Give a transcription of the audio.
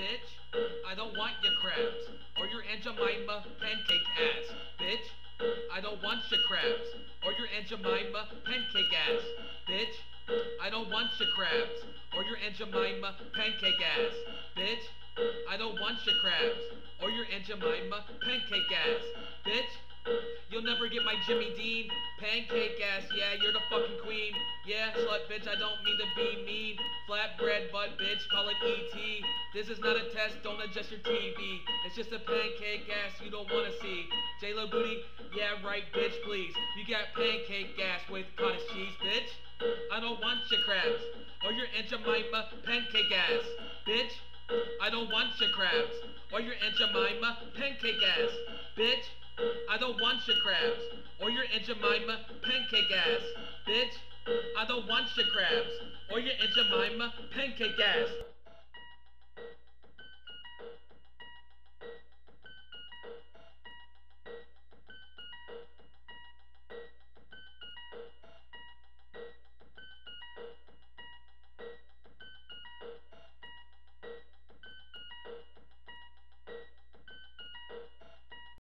bitch. I don't want your crabs or your Aunt Jemima pancake ass, bitch. I don't want your crabs or your Aunt Jemima pancake ass, bitch. I don't want your crabs or your Aunt Jemima pancake ass, bitch. I don't want your crabs or your Aunt Jemima pancake ass, bitch. You'll never get my Jimmy Dean pancake ass. Yeah, you're the fucking queen. Yeah, slut bitch, I don't mean to be mean. Flatbread butt bitch, call it ET. This is not a test, don't adjust your TV. It's just a pancake ass you don't wanna see. J-Lo booty, yeah right bitch, please. You got pancake ass with cottage cheese, bitch. I don't want your crabs or your Aunt Jemima pancake ass, bitch. I don't want your crabs or your Aunt Jemima pancake ass, bitch. I don't want your crabs or your Aunt Jemima pancake ass, bitch. I don't want your crabs or your Aunt Jemima pancake ass.